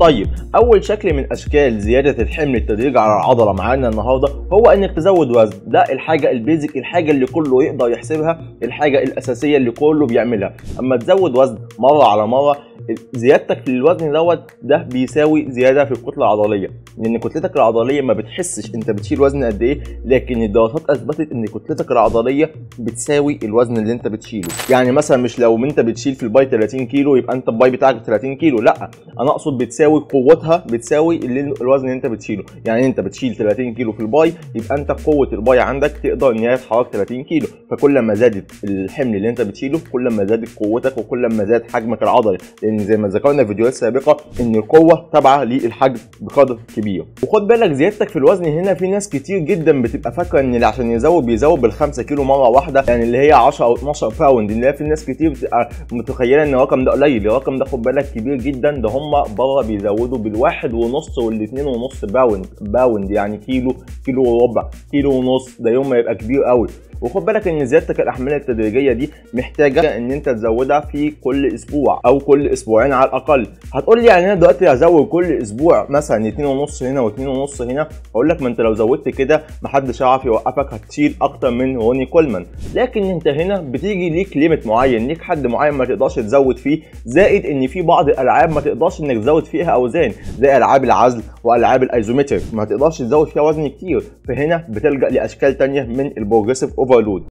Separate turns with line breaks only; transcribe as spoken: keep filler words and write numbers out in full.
طيب اول شكل من اشكال زياده الحمل التدريجي على العضله معانا النهارده هو انك تزود وزن. ده الحاجه البيزك، الحاجه اللي كله يقدر يحسبها، الحاجه الاساسيه اللي كله بيعملها. اما تزود وزن مره على مره، زيادتك في الوزن دوت ده بيساوي زياده في الكتله العضليه، لان كتلتك العضليه ما بتحسش انت بتشيل وزن قد ايه، لكن الدراسات اثبتت ان كتلتك العضليه بتساوي الوزن اللي انت بتشيله. يعني مثلا مش لو انت بتشيل في الباي ثلاثين كيلو يبقى انت الباي بتاعك ثلاثين كيلو، لا، انا اقصد بتساوي قوتها، بتساوي الوزن اللي انت بتشيله. يعني انت بتشيل ثلاثين كيلو في الباي، يبقى انت قوه الباي عندك تقدر ان هي تحرك ثلاثين كيلو. فكل ما زادت الحمل اللي انت بتشيله كل ما زادت قوتك وكل ما زاد حجمك العضلي، لان زي ما ذكرنا في فيديوهات سابقه ان القوه تابعه للحجم بقدر كبير. وخد بالك زيادتك في الوزن هنا في ناس كتير جدا بتبقى فاكره ان عشان يزود بيزود بالخمسة كيلو مره واحده، يعني اللي هي عشرة او اتناشر باوند، اللي هي في ناس كتير بتبقى متخيله ان الرقم ده قليل. الرقم ده خد بالك كبير جدا، ده هم بره بيزودوا بالواحد ونص والاثنين ونص باوند. باوند يعني كيلو، كيلو وربع، كيلو ونص، ده يوم ما يبقى كبير قوي. وخد بالك ان زيادتك الاحمال التدريجيه دي محتاجه ان انت تزودها في كل اسبوع او كل اسبوعين على الاقل. هتقول لي يعني انا دلوقتي هزود كل اسبوع مثلا اتنين ونص هنا واتنين ونص هنا، اقول لك ما انت لو زودت كده محدش هيعرف يوقفك، هتشيل اكتر من روني كولمان. لكن انت هنا بتيجي ليك ليميت معين، ليك حد معين ما تقدرش تزود فيه، زائد ان في بعض الالعاب ما تقدرش انك تزود فيها اوزان، زي العاب العزل والعاب الايزومتريك ما تقدرش تزود فيها وزن كتير. فهنا بتلجأ لاشكال ثانيه من البروجريسيف اوفرلود.